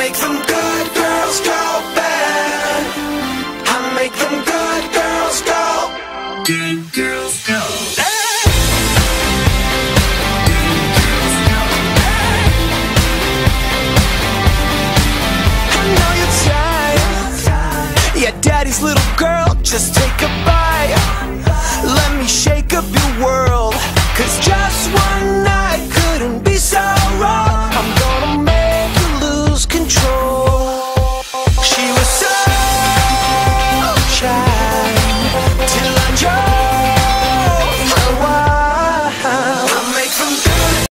make them good girls go bad. I make them good girls go. Good girls go. Yeah, daddy's little girl, just take a bite. Let me shake up your world, 'cause